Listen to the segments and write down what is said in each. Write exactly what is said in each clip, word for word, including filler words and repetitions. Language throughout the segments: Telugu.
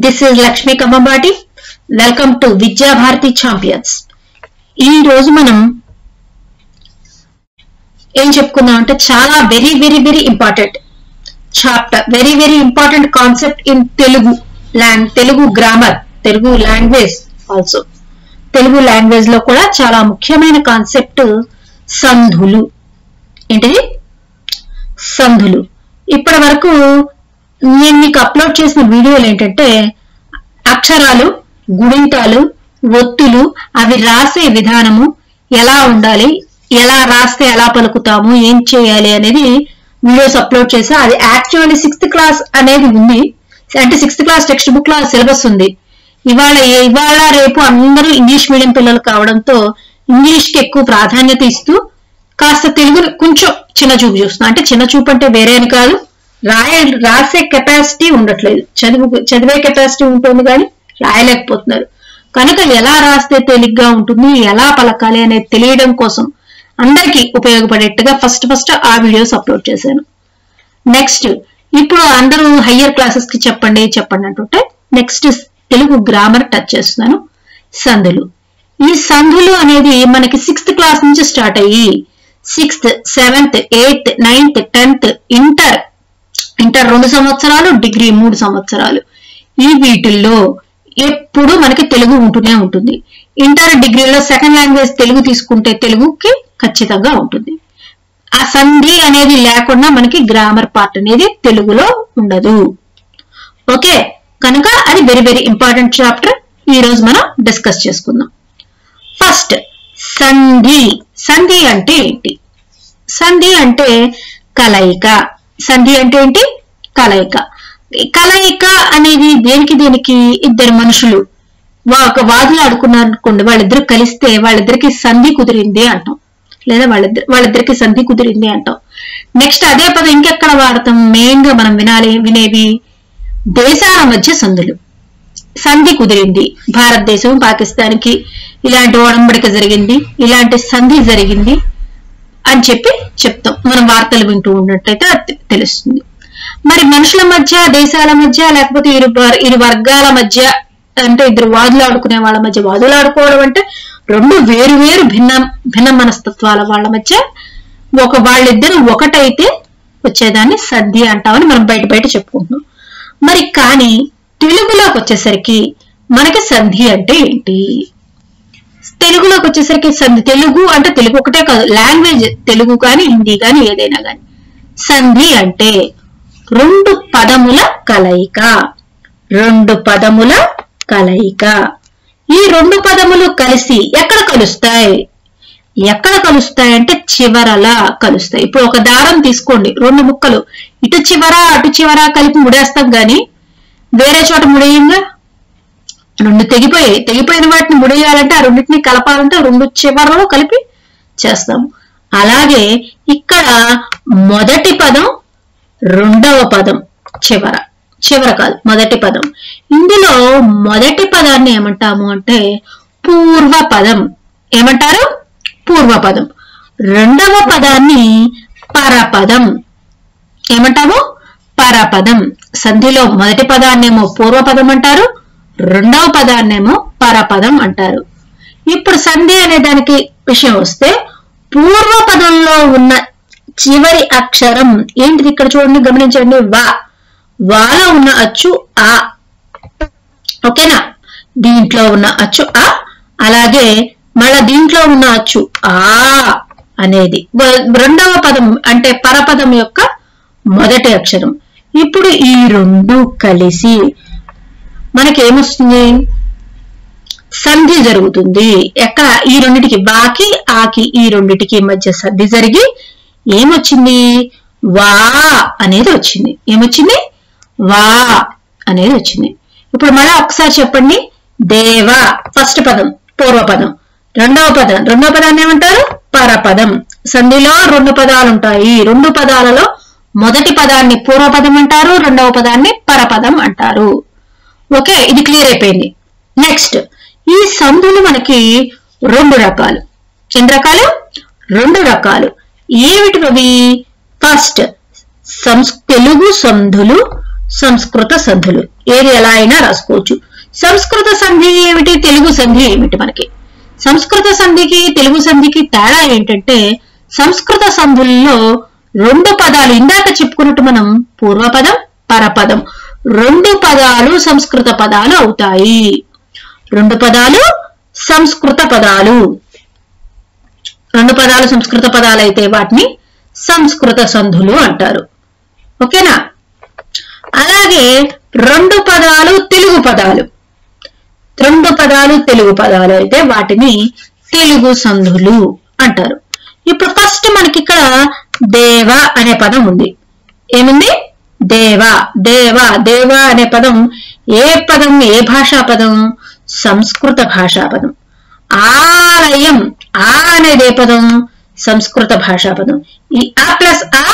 This is Lakshmi Kamambati. Welcome to Vidya Bharati Champions. ఈ రోజు మనం ఏం చెప్పుకుందాం అంటే చాలా very very very important chapter, very very important concept in Telugu లాంగ్ Telugu grammar, Telugu language also. Telugu language లో కూడా చాలా ముఖ్యమైన కాన్సెప్ట్ సంధులు. ఏంటిది? సంధులు. ఇప్పటి వరకు నేను మీకు అప్లోడ్ చేసిన వీడియోలు ఏంటంటే అక్షరాలు, గుణింతాలు, ఒత్తులు, అవి రాసే విధానము ఎలా ఉండాలి, ఎలా రాస్తే ఎలా పలుకుతాము, ఏం చేయాలి అనేది వీడియోస్ అప్లోడ్ చేసా. అది యాక్చువల్లీ సిక్స్త్ క్లాస్ అనేది ఉంది, అంటే సిక్స్త్ క్లాస్ టెక్స్ట్ బుక్ లో సిలబస్ ఉంది. ఇవాళ ఇవాళ రేపు అందరూ ఇంగ్లీష్ మీడియం పిల్లలు కావడంతో ఇంగ్లీష్ కి ఎక్కువ ప్రాధాన్యత ఇస్తూ కాస్త తెలుగు కొంచెం చిన్న చూపు చూస్తున్నాం. అంటే చిన్న చూపు అంటే వేరే అని కాదు, రాయ రాసే కెపాసిటీ ఉండట్లేదు. చదువు చదివే కెపాసిటీ ఉంటుంది కానీ రాయలేకపోతున్నారు. కనుక ఎలా రాస్తే తేలిగ్గా ఉంటుంది, ఎలా పలకాలి అనేది తెలియడం కోసం అందరికీ ఉపయోగపడేట్టుగా ఫస్ట్ ఫస్ట్ ఆ వీడియోస్ అప్లోడ్ చేశాను. నెక్స్ట్ ఇప్పుడు అందరూ హయ్యర్ క్లాసెస్ కి చెప్పండి చెప్పండి అంటుంటే నెక్స్ట్ తెలుగు గ్రామర్ టచ్ చేస్తున్నాను. సంధులు. ఈ సంధులు అనేది మనకి సిక్స్త్ క్లాస్ నుంచి స్టార్ట్ అయ్యి sixth, seventh, eighth, ninth, tenth, inter inter రెండు సంవత్సరాలు, డిగ్రీ మూడు సంవత్సరాలు, ఈ వీటిల్లో ఎప్పుడు మనకి తెలుగు ఉంటూనే ఉంటుంది. ఇంటర్ డిగ్రీలో సెకండ్ లాంగ్వేజ్ తెలుగు తీసుకుంటే తెలుగుకి ఖచ్చితంగా ఉంటుంది. ఆ సంధి అనేది లేకుండా మనకి గ్రామర్ పార్ట్ అనేది తెలుగులో ఉండదు. ఓకే, కనుక అది వెరీ వెరీ ఇంపార్టెంట్ చాప్టర్. ఈ రోజు మనం డిస్కస్ చేసుకుందాం. ఫస్ట్ సంధి. సంధి అంటే ఏంటి? సంధి అంటే కలయిక. సంధి అంటే ఏంటి? కలయిక. కలయిక అనేది దేనికి దేనికి ఇద్దరు మనుషులు ఒక వాదులు ఆడుకున్నారు అనుకోండి, వాళ్ళిద్దరు కలిస్తే వాళ్ళిద్దరికి సంధి కుదిరింది అంటాం, లేదా వాళ్ళిద్దరు వాళ్ళిద్దరికి సంధి కుదిరింది అంటాం. నెక్స్ట్ అదే పదం ఇంకెక్కడ వాడతాం? మెయిన్ గా మనం వినాలి వినేవి దేశాల మధ్య సంధులు. సంధి కుదిరింది, భారతదేశం పాకిస్తాన్కి ఇలాంటి ఒడంబడిక జరిగింది, ఇలాంటి సంధి జరిగింది అని చెప్పి చెప్తాం. మనం వార్తలు వింటూ ఉన్నట్టయితే తెలుస్తుంది. మరి మనుషుల మధ్య, దేశాల మధ్య, లేకపోతే ఇరు ఇరు వర్గాల మధ్య, అంటే ఇద్దరు వాదులు ఆడుకునే వాళ్ళ మధ్య వాదులు ఆడుకోవడం అంటే రెండు వేరు వేరు భిన్న భిన్న మనస్తత్వాల వాళ్ళ మధ్య ఒక వాళ్ళిద్దరు ఒకటైతే వచ్చేదాన్ని సంధి అంటామని మనం బయట బయట చెప్పుకుంటున్నాం. మరి కానీ తెలుగులోకి వచ్చేసరికి మనకి సంధి అంటే ఏంటి? తెలుగులోకి వచ్చేసరికి సంధి, తెలుగు అంటే తెలుగు ఒకటే కాదు, లాంగ్వేజ్ తెలుగు కానీ హిందీ కానీ ఏదైనా కానీ సంధి అంటే రెండు పదముల కలయిక. రెండు పదముల కలయిక. ఈ రెండు పదములు కలిసి ఎక్కడ కలుస్తాయి? ఎక్కడ కలుస్తాయి అంటే చివరలా కలుస్తాయి. ఇప్పుడు ఒక దారం తీసుకోండి, రెండు ముక్కలు ఇటు చివర అటు చివర కలిపి ముడేస్తాం గాని వేరే చోట ముడేయంగా రెండు తెగిపోయాయి. తెగిపోయిన వాటిని ముడేయాలంటే ఆ రెండింటిని కలపాలంటే రెండు చివరలో కలిపి చేస్తాము. అలాగే ఇక్కడ మొదటి పదం రెండవ పదం చివర, చివర కాదు మొదటి పదం. ఇందులో మొదటి పదాన్ని ఏమంటాము అంటే పూర్వ పదం. ఏమంటారు? పూర్వ పదం. రెండవ పదాన్ని పరపదం. ఏమంటాము? పరపదం. సంధిలో మొదటి పదాన్నేమో పూర్వపదం అంటారు, రెండవ పదాన్నేమో పరపదం అంటారు. ఇప్పుడు సంధి అనే దానికి విషయం వస్తే పూర్వ పదంలో ఉన్న చివరి అక్షరం ఏంటిది? ఇక్కడ చూడండి, గమనించండి. వా. వాలో ఉన్న అచ్చు ఆ. ఓకేనా? దీంట్లో ఉన్న అచ్చు ఆ, అలాగే మళ్ళా దీంట్లో ఉన్న అచ్చు ఆ అనేది రెండవ పదం అంటే పరపదం యొక్క మొదటి అక్షరం. ఇప్పుడు ఈ రెండు కలిసి మనకేమొస్తుంది? సంధి జరుగుతుంది. ఎక్కడ? ఈ రెండిటికి, బాకి ఆకి, ఈ రెండిటికి మధ్య సంధి జరిగి ఏమొచ్చింది? వా అనేది వచ్చింది. ఏమొచ్చింది? వా అనేది వచ్చింది. ఇప్పుడు మళ్ళీ ఒకసారి చెప్పండి. దేవ ఫస్ట్ పదం పూర్వపదం, రెండవ పదం రెండవ పదాన్ని ఏమంటారు? పరపదం. సంధిలో రెండు పదాలు ఉంటాయి. రెండు పదాలలో మొదటి పదాన్ని పూర్వపదం అంటారు, రెండవ పదాన్ని పరపదం అంటారు. ఓకే, ఇది క్లియర్ అయిపోయింది. నెక్స్ట్ ఈ సంధులు మనకి రెండు రకాలు. ఎన్ని రకాలు? రెండు రకాలు. ఏమిటి అవి? ఫస్ట్ తెలుగు సంధులు, సంస్కృత సంధులు. ఏది ఎలా అయినా రాసుకోవచ్చు. సంస్కృత సంధి ఏమిటి, తెలుగు సంధి ఏమిటి? మనకి సంస్కృత సంధికి తెలుగు సంధికి తేడా ఏంటంటే సంస్కృత సంధుల్లో రెండు పదాలు ఇందాక చెప్పుకున్నట్టు మనం పూర్వపదం పరపదం రెండు పదాలు సంస్కృత పదాలు అవుతాయి. రెండు పదాలు సంస్కృత పదాలు రెండు పదాలు సంస్కృత పదాలు అయితే వాటిని సంస్కృత సంధులు అంటారు. ఓకేనా? అలాగే రెండు పదాలు తెలుగు పదాలు రెండు పదాలు తెలుగు పదాలు అయితే వాటిని తెలుగు సంధులు అంటారు. ఇప్పుడు ఫస్ట్ మనకి ఇక్కడ దేవ అనే పదం ఉంది. ఏముంది? దేవ దేవ దేవ అనే పదం ఏ పదం, ఏ భాషా పదం? సంస్కృత భాషా పదం. ఆలయం, ఆ అనేది ఏ పదం? సంస్కృత భాషా పదం. ఈ ఆ ప్లస్ ఆ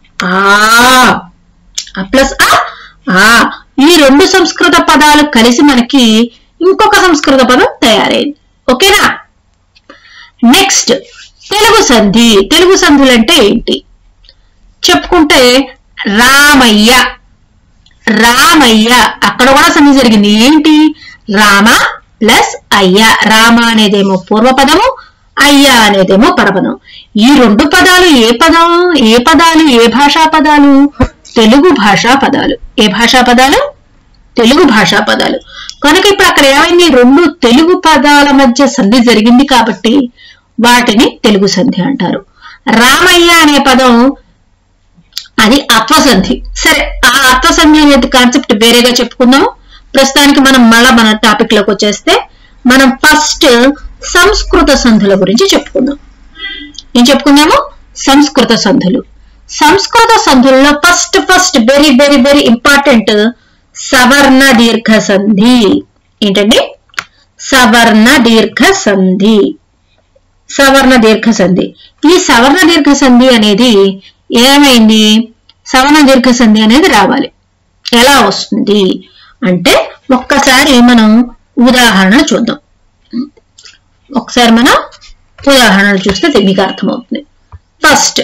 ఆ ప్లస్ ఆ ఆ ఈ రెండు సంస్కృత పదాలు కలిసి మనకి ఇంకొక సంస్కృత పదం తయారైంది. ఓకేనా? నెక్స్ట్ తెలుగు సంధి. తెలుగు సంధులు అంటే ఏంటి చెప్పుకుంటే రామయ్య రామయ్య అక్కడ కూడా సంధి జరిగింది. ఏంటి? రామ ప్లస్ అయ్య. రామ అనేదేమో పూర్వపదము, అయ్య అనేదేమో పరపదం. ఈ రెండు పదాలు ఏ పదం, ఏ పదాలు, ఏ భాషా పదాలు? తెలుగు భాషా పదాలు. ఏ భాషా పదాలు? తెలుగు భాషా పదాలు. కనుక ఇప్పుడు అక్కడ ఏమైంది? రెండు తెలుగు పదాల మధ్య సంధి జరిగింది కాబట్టి వాటిని తెలుగు సంధి అంటారు. రామయ్య అనే పదం అది అత్వసంధి. సరే, ఆ అత్వసంధి అనేది కాన్సెప్ట్ వేరేగా చెప్పుకుందాం. ప్రస్తుతానికి మనం మళ్ళా మన టాపిక్ లోకి వచ్చేస్తే మనం ఫస్ట్ సంస్కృత సంధుల గురించి చెప్పుకుందాం. ఏం చెప్పుకుందాము? సంస్కృత సంధులు. సంస్కృత సంధుల్లో first first very very very important సవర్ణ దీర్ఘ సంధి. ఏంటండి? సవర్ణ దీర్ఘ సంధి. సవర్ణ దీర్ఘ సంధి. ఈ సవర్ణ దీర్ఘ సంధి అనేది ఏమైంది? సవర్ణ దీర్ఘ సంధి అనేది రావాలి. ఎలా వస్తుంది అంటే ఒక్కసారి మనం ఉదాహరణ చూద్దాం. ఒకసారి మనం ఉదాహరణలు చూస్తే మీకు అర్థమవుతుంది. ఫస్ట్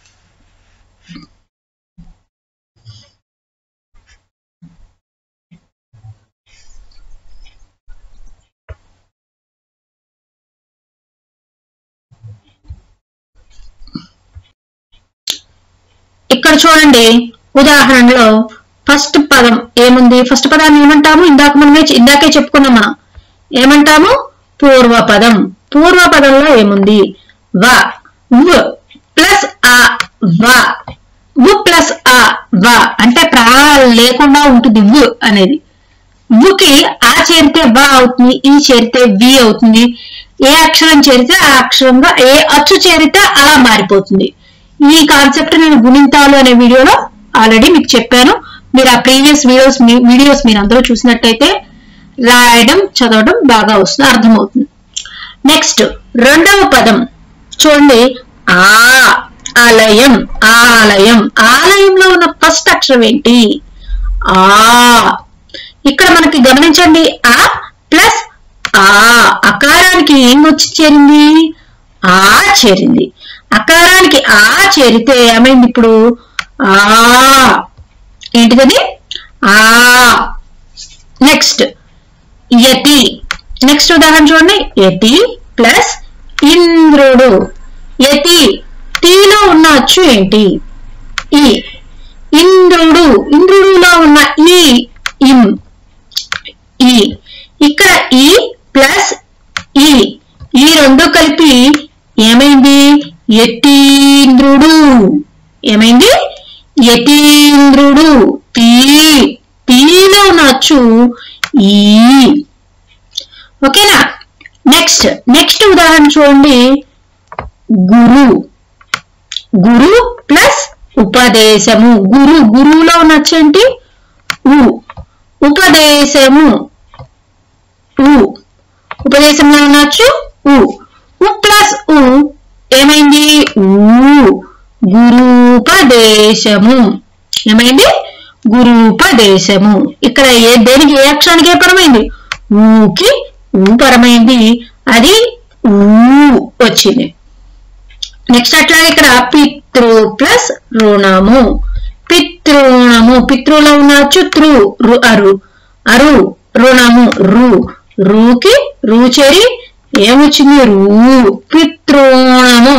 ఇక్కడ చూడండి, ఉదాహరణలో ఫస్ట్ పదం ఏముంది? ఫస్ట్ పదాన్ని ఏమంటాము? ఇందాక మనమే ఇందాకే చెప్పుకున్నాం. మనం ఏమంటాము? పూర్వపదం. పూర్వపదంలో ఏముంది? వ వ్ ప్లస్ ఆ వ వ్ ప్లస్ ఆ వ అంటే ప్రా లేకుండా ఉంటుంది వ్ అనేది. వుకి ఆ చేరితే వ అవుతుంది, ఈ చేరితే వి అవుతుంది. ఏ అక్షరం చేరితే ఆ అక్షరంగా, ఏ అచ్చు చేరితే అలా మారిపోతుంది. ఈ కాన్సెప్ట్ నేను గుణింతాలు అనే వీడియోలో ఆల్రెడీ మీకు చెప్పాను. మీరు ఆ ప్రీవియస్ వీడియోస్ వీడియోస్ మీరు అందరూ చూసినట్టయితే రాయడం చదవడం బాగా వస్తుంది, అర్థమవుతుంది. నెక్స్ట్ రెండవ పదం చూడండి, ఆ ఆలయం. ఆలయం ఆలయంలో ఉన్న ఫస్ట్ అక్షరం ఏంటి? ఆ. ఇక్కడ మనకి గమనించండి, ఆ ప్లస్ ఆ అకారానికి ఏం వచ్చి చేరింది? ఆ చేరింది. అకారానికి ఆ చేరితే ఏమైంది? ఇప్పుడు ఆ ఏంటిది? ఆ. నెక్స్ట్ యతి. నెక్స్ట్ ఉదాహరణ చూడండి, యతి ప్లస్ ఇంద్రుడు. యతి తీలో ఉన్న అచ్చు ఏంటి? ఈ. ఇంద్రుడు ఇంద్రుడులో ఉన్న ఈ ఇం ఈ. ఇక్కడ ఈ ప్లస్ ఈ ఈ రెండు కలిపి ఏమైంది? యతీంద్రుడు. ఏమైంది? యతీంద్రుడు. తీ తీలో ఉన్న అచ్చు ఈ. ఓకేనా? నెక్స్ట్ నెక్స్ట్ ఉదాహరణ చూడండి, గురు. గురు ప్లస్ ఉపదేశము. గురు గురువులో ఉన్న అచ్చు ఏంటి? ఉ. ఉపదేశము ఉ. ఉపదేశంలో ఉన్న అచ్చు ఉ. ఉ ప్లస్ ఉ ఏమైంది? ఊ. గురూపదేశము. ఏమైంది? గురూపదేశము. ఇక్కడ ఏ దేనికి ఏ అక్షరానికి ఏ పరమైంది? ఊకి ఊ పరమైంది, అది ఊ వచ్చింది. నెక్స్ట్ అట్లాగే ఇక్కడ పితృ ప్లస్ రుణము. పితృణము పితృలో ఉన్నచ్చు త్రు రు అరు అరు రుణము రు రూకి రూచేరి ఏమొచ్చింది రూ పితృణము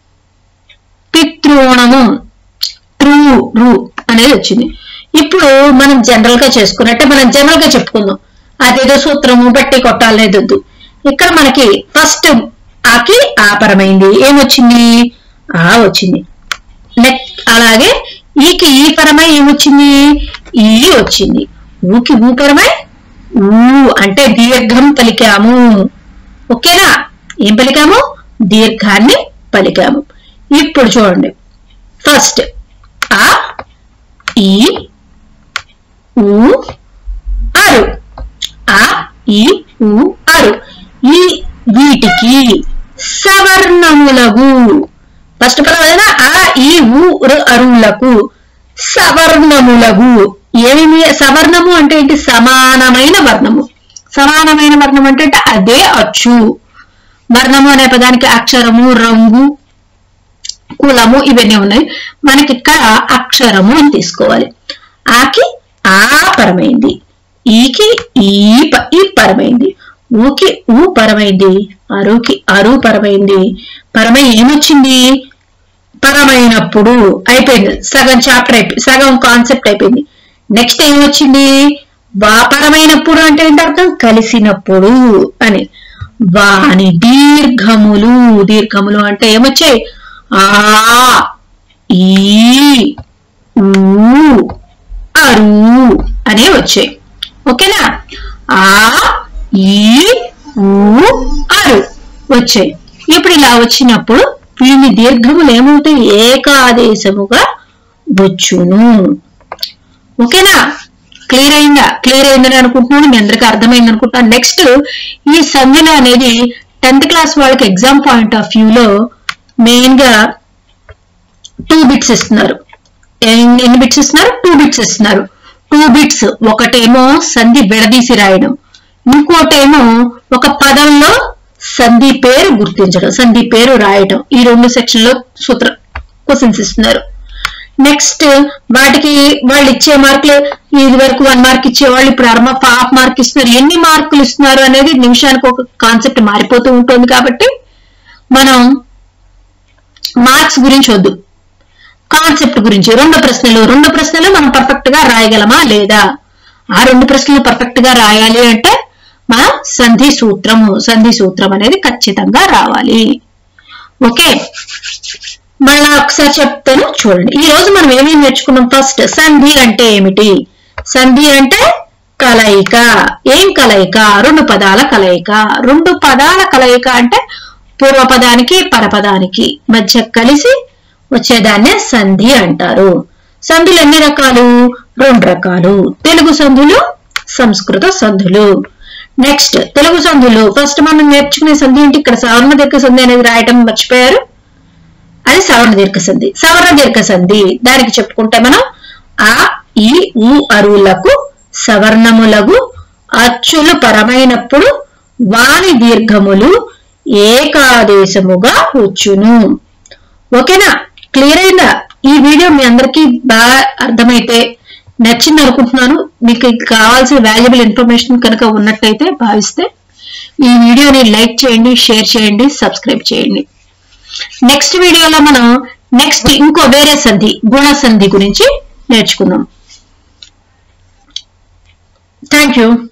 పితృణము ట్రూ రు అనేది వచ్చింది. ఇప్పుడు మనం జనరల్ గా చేసుకున్నట్టే మనం జనరల్ గా చెప్పుకుందాం, అదేదో సూత్రము బట్టి కొట్టాలేదొద్దు. ఇక్కడ మనకి ఫస్ట్ ఆకి ఆపరమైంది ఏమొచ్చింది ఆ వచ్చింది. నెక్స్ట్ అలాగే ఈకి ఈ పరమై ఏమొచ్చింది ఈ వచ్చింది. ఊకి ఊ పరమై ఊ అంటే దీర్ఘం పలికాము. ఓకేనా, ఏం పలికాము దీర్ఘాన్ని పలికాము. ఇప్పుడు చూడండి ఫస్ట్ ఆ ఈ ఊ అరు ఆ ఈ ఊ అరు ఈ వీటికి సవర్ణములగు ఫస్ట్ పదం ఆ ఈ ఊ అరువులకు సవర్ణములగు ఏమి సవర్ణము అంటే ఏంటి సమానమైన వర్ణము. సమానమైన వర్ణం అంటే అదే అచ్చు. వర్ణము అనే పదానికి అక్షరము రంగు కులము ఇవన్నీ ఉన్నాయి, మనకి ఇక్కడ అక్షరము అని తీసుకోవాలి. ఆకి ఆ పరమైంది, ఈకి ఈ ఈ పరమైంది, ఊకి ఊ పరమైంది, అరుకి అరు పరమైంది. పరమై ఏమొచ్చింది పరమైనప్పుడు అయిపోయింది. సగం చాప్టర్ అయిపోయింది, సగం కాన్సెప్ట్ అయిపోయింది. నెక్స్ట్ ఏమొచ్చింది వాపరమైనప్పుడు అంటే ఏంటి అర్థం కలిసినప్పుడు అని. వాని దీర్ఘములు దీర్ఘములు అంటే ఏమొచ్చాయి ఆ ఈ ఊ అరు అనే వచ్చాయి. ఓకేనా, ఆ ఈ ఊ అరు వచ్చాయి. ఇప్పుడు ఇలా వచ్చినప్పుడు వీని దీర్ఘములు ఏమవుతాయి ఏకాదేశముగా వచ్చును. ఓకేనా, క్లియర్ అయిందా క్లియర్ అయిందని అనుకుంటున్నాను, మీ అందరికీ అర్థమైంది అనుకుంటున్నాను. నెక్స్ట్ ఈ సంధిలో అనేది టెన్త్ క్లాస్ వాళ్ళకి ఎగ్జామ్ పాయింట్ ఆఫ్ వ్యూలో మెయిన్ గా టూ బిట్స్ ఇస్తున్నారు. ఎన్ని బిట్స్ ఇస్తున్నారు టూ బిట్స్ ఇస్తున్నారు. టూ బిట్స్ ఒకటేమో సంధి విడదీసి రాయడం, ఇంకోటేమో ఒక పదంలో సంధి పేరు గుర్తించడం సంధి పేరు రాయడం. ఈ రెండు సెక్షన్ లో సూత్ర క్వశ్చన్స్ ఇస్తున్నారు. నెక్స్ట్ వాటికి వాళ్ళు ఇచ్చే మార్కులు ఇది వరకు వన్ మార్క్ ఇచ్చేవాళ్ళు ఇప్పుడు అర హాఫ్ మార్క్ ఇస్తున్నారు. ఎన్ని మార్కులు ఇస్తున్నారు అనేది నిమిషానికి ఒక కాన్సెప్ట్ మారిపోతూ ఉంటుంది. కాబట్టి మనం మార్క్స్ గురించి వద్దు, కాన్సెప్ట్ గురించి రెండు ప్రశ్నలు రెండు ప్రశ్నలు మనం పర్ఫెక్ట్ గా రాయగలమా లేదా. ఆ రెండు ప్రశ్నలు పర్ఫెక్ట్ గా రాయాలి అంటే మన సంధి సూత్రము సంధి సూత్రం అనేది ఖచ్చితంగా రావాలి. ఓకే, మళ్ళా ఒకసారి చెప్తాను చూడండి. ఈ రోజు మనం ఏమేమి నేర్చుకున్నాం. ఫస్ట్ సంధి అంటే ఏమిటి, సంధి అంటే కలయిక. ఏం కలయిక రెండు పదాల కలయిక. రెండు పదాల కలయిక అంటే పూర్వపదానికి పరపదానికి మధ్య కలిసి వచ్చేదాన్నే సంధి అంటారు. సంధులు ఎన్ని రకాలు రెండు రకాలు, తెలుగు సంధులు సంస్కృత సంధులు. నెక్స్ట్ తెలుగు సంధులు ఫస్ట్ మనం నేర్చుకునే సంధి ఏంటి, ఇక్కడ సవర్ణ దీర్ఘ సంధి అనేది రాయటం మర్చిపోయారు, అది సవర్ణ దీర్ఘ సంధి. సవర్ణ దీర్ఘ సంధి దానికి చెప్పుకుంటే మనం ఆ ఈ ఊ అరువులకు సవర్ణములకు అచ్చులు పరమైనప్పుడు వాని దీర్ఘములు ఏకాదేశముగా వచ్చును. ఓకేనా, క్లియర్ అయిందా. ఈ వీడియో మీ అందరికీ బాగా అర్థమైతే నచ్చింది అనుకుంటున్నాను. మీకు కావాల్సిన వాల్యుబుల్ ఇన్ఫర్మేషన్ కనుక ఉన్నట్టయితే భావిస్తే ఈ వీడియోని లైక్ చేయండి, షేర్ చేయండి, సబ్స్క్రైబ్ చేయండి. నెక్స్ట్ వీడియోలో మనం నెక్స్ట్ ఇంకో వేరే సంధి గుణ సంధి గురించి నేర్చుకుందాం. Thank you.